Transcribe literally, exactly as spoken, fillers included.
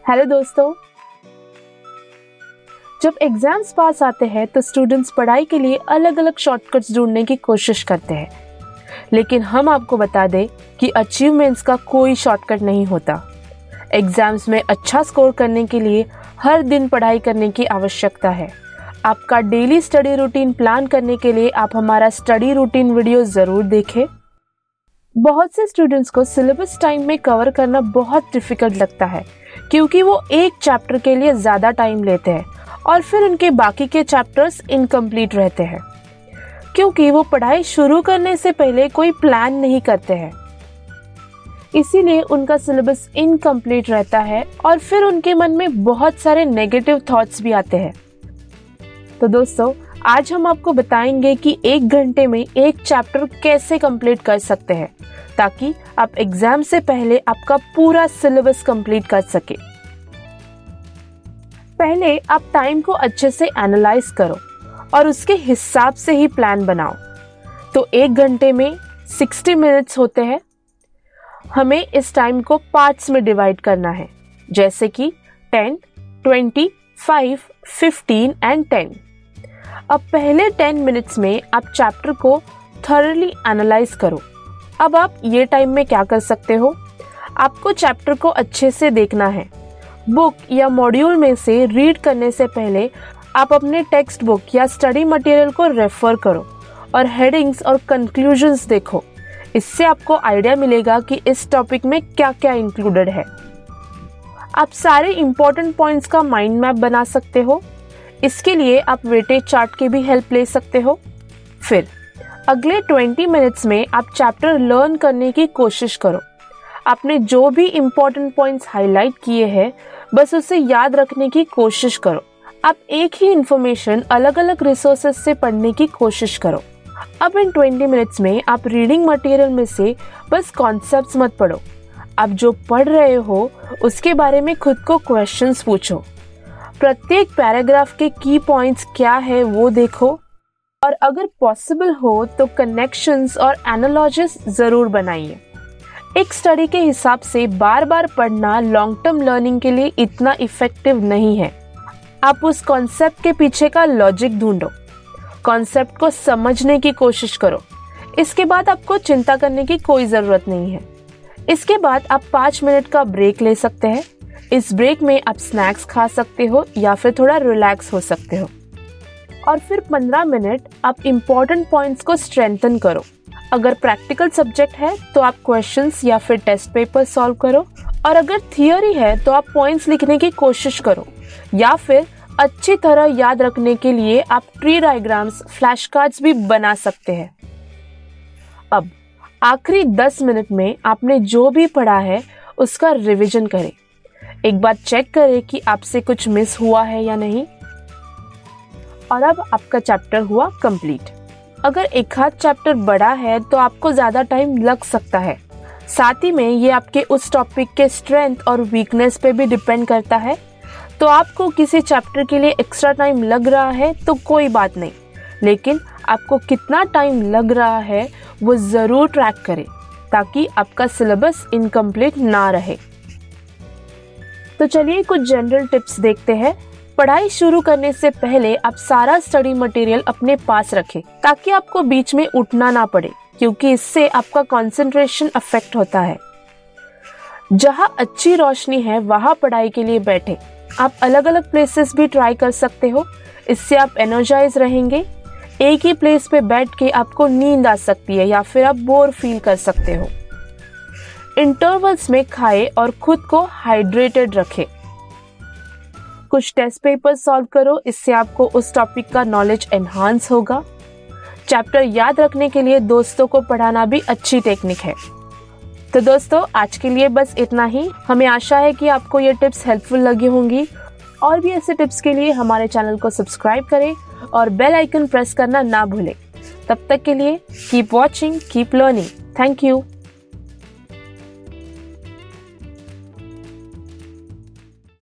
Hello दोस्तों, जब exams पास आते हैं तो स्टूडेंट्स पढ़ाई के लिए अलग अलग शॉर्टकट्स ढूंढने की कोशिश करते हैं, लेकिन हम आपको बता दें कि अचीवमेंट्स का कोई शॉर्टकट नहीं होता। एग्जाम्स में अच्छा स्कोर करने के लिए हर दिन पढ़ाई करने की आवश्यकता है। आपका डेली स्टडी रूटीन प्लान करने के लिए आप हमारा स्टडी रूटीन वीडियो ज़रूर देखें। बहुत से स्टूडेंट्स को सिलेबस टाइम में कवर करना बहुत डिफिकल्ट लगता है, क्योंकि वो एक चैप्टर के लिए ज़्यादा टाइम लेते हैं और फिर उनके बाकी के चैप्टर्स इनकम्प्लीट रहते हैं, क्योंकि वो पढ़ाई शुरू करने से पहले कोई प्लान नहीं करते हैं। इसीलिए उनका सिलेबस इनकम्प्लीट रहता है और फिर उनके मन में बहुत सारे नेगेटिव थॉट्स भी आते हैं। तो दोस्तों, आज हम आपको बताएंगे कि एक घंटे में एक चैप्टर कैसे कंप्लीट कर सकते हैं, ताकि आप एग्जाम से पहले आपका पूरा सिलेबस कंप्लीट कर सके। पहले आप टाइम को अच्छे से एनालाइज करो और उसके हिसाब से ही प्लान बनाओ। तो एक घंटे में साठ मिनट्स होते हैं। हमें इस टाइम को पार्ट्स में डिवाइड करना है, जैसे कि ten, twenty, five, fifteen and ten. अब पहले टेन मिनट्स में आप चैप्टर को थॉरली एनालाइज करो। अब आप ये टाइम में क्या कर सकते हो, आपको चैप्टर को अच्छे से देखना है। बुक या मॉड्यूल में से रीड करने से पहले आप अपने टेक्स्ट बुक या स्टडी मटेरियल को रेफर करो और हेडिंग्स और कंक्लूजन्स देखो। इससे आपको आइडिया मिलेगा कि इस टॉपिक में क्या क्या इंक्लूडेड है। आप सारे इंपॉर्टेंट पॉइंट्स का माइंड मैप बना सकते हो। इसके लिए आप वेटेज चार्ट की भी हेल्प ले सकते हो। फिर अगले बीस मिनट्स में आप चैप्टर लर्न करने की कोशिश करो। आपने जो भी इम्पोर्टेंट पॉइंट्स हाईलाइट किए हैं, बस उसे याद रखने की कोशिश करो। आप एक ही इन्फॉर्मेशन अलग अलग रिसोर्सेज से पढ़ने की कोशिश करो। अब इन बीस मिनट्स में आप रीडिंग मटेरियल में से बस कॉन्सेप्ट्स मत पढ़ो। आप जो पढ़ रहे हो उसके बारे में खुद को क्वेश्चंस पूछो। प्रत्येक पैराग्राफ के की पॉइंट्स क्या है वो देखो, और अगर पॉसिबल हो तो कनेक्शंस और एनालॉजीज जरूर बनाइए। एक स्टडी के हिसाब से बार बार पढ़ना लॉन्ग टर्म लर्निंग के लिए इतना इफेक्टिव नहीं है। आप उस कॉन्सेप्ट के पीछे का लॉजिक ढूंढो, कॉन्सेप्ट को समझने की कोशिश करो। इसके बाद आपको चिंता करने की कोई ज़रूरत नहीं है। इसके बाद आप पाँच मिनट का ब्रेक ले सकते हैं। इस ब्रेक में आप स्नैक्स खा सकते हो या फिर थोड़ा रिलैक्स हो सकते हो। और फिर पंद्रह मिनट आप इम्पोर्टेंट पॉइंट्स को स्ट्रेंथन करो। अगर प्रैक्टिकल सब्जेक्ट है तो आप क्वेश्चंस या फिर टेस्ट पेपर सॉल्व करो, और अगर थियोरी है तो आप पॉइंट्स लिखने की कोशिश करो, या फिर अच्छी तरह याद रखने के लिए आप ट्री डायग्राम्स, फ्लैश कार्ड्स भी बना सकते हैं। अब आखिरी दस मिनट में आपने जो भी पढ़ा है उसका रिवीजन करें। एक बार चेक करें कि आपसे कुछ मिस हुआ है या नहीं। और अब आपका चैप्टर हुआ कंप्लीट। अगर एक आध चैप्टर बड़ा है तो आपको ज़्यादा टाइम लग सकता है। साथ ही में ये आपके उस टॉपिक के स्ट्रेंथ और वीकनेस पे भी डिपेंड करता है। तो आपको किसी चैप्टर के लिए एक्स्ट्रा टाइम लग रहा है तो कोई बात नहीं, लेकिन आपको कितना टाइम लग रहा है वो ज़रूर ट्रैक करें, ताकि आपका सिलेबस इनकम्प्लीट ना रहे। तो चलिए कुछ जनरल टिप्स देखते हैं। पढ़ाई शुरू करने से पहले आप सारा स्टडी मटेरियल अपने पास रखें, ताकि आपको बीच में उठना ना पड़े, क्योंकि इससे आपका कंसंट्रेशन अफेक्ट होता है। जहां अच्छी रोशनी है वहां पढ़ाई के लिए बैठे। आप अलग अलग प्लेसेस भी ट्राई कर सकते हो, इससे आप एनर्जाइज रहेंगे। एक ही प्लेस पे बैठ के आपको नींद आ सकती है या फिर आप बोर फील कर सकते हो। इंटरवल्स में खाएं और खुद को हाइड्रेटेड रखें। कुछ टेस्ट पेपर सॉल्व करो, इससे आपको उस टॉपिक का नॉलेज एनहांस होगा। चैप्टर याद रखने के लिए दोस्तों को पढ़ाना भी अच्छी टेक्निक है। तो दोस्तों, आज के लिए बस इतना ही। हमें आशा है कि आपको ये टिप्स हेल्पफुल लगी होंगी। और भी ऐसे टिप्स के लिए हमारे चैनल को सब्सक्राइब करें और बेल आइकन प्रेस करना ना भूलें। तब तक के लिए keep watching, keep learning. Thank you.